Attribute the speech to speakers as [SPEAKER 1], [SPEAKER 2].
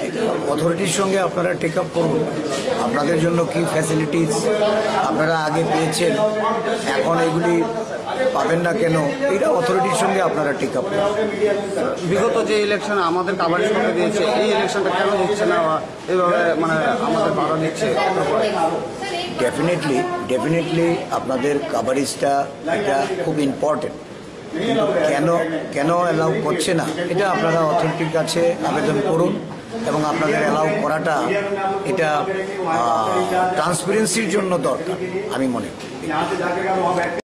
[SPEAKER 1] অথরিটির সঙ্গে আপনারা টেক আপ করুন, আপনাদের জন্য কি ফ্যাসিলিটিস আপনারা আগে পেয়েছেন, এখন এগুলি পাবেন না কেন, এটা অথরিটির সঙ্গে আপনারা টেক আপ করুন।
[SPEAKER 2] বিগত যে ইলেকশন আমাদের কাবাডি সঙ্গে দিয়েছে, এই ইলেকশনটা কেন দিচ্ছে না বা এইভাবে আমাদের বাধা দিচ্ছে?
[SPEAKER 1] ডেফিনেটলি আপনাদের কাবাডিসটা এটা খুব ইম্পর্টেন্ট, কিন্তু কেন অ্যালাউ করছে না এটা আপনারা অথরিটির কাছে আবেদন করুন, এবং আপনাদের অ্যালাউ করাটা এটা ট্রান্সপারেন্সির জন্য দরকার আমি মনে করি।